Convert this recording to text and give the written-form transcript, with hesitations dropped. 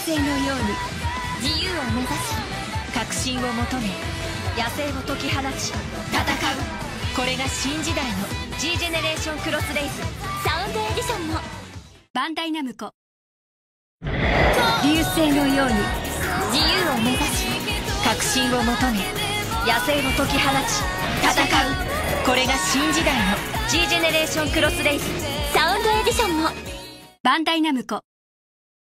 星のように自由を目指し、革新を求め野生を解き放ち戦う。これが新時代の G ジェネレーションクロスレイズサウンドエディションも。バンダイナムコ。流星のように自由を目指し、革新を求め野生を解き放ち戦う。これが新時代の G ジェネレーションクロスレイズサウンドエディションも。バンダイナムコ。